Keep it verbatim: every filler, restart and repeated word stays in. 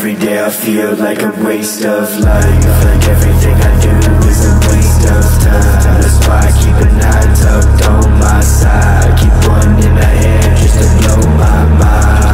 Every day I feel like a waste of life, like everything I do is a waste of time. That's why I keep a knot tucked on my side, keep one in the air just to blow my mind.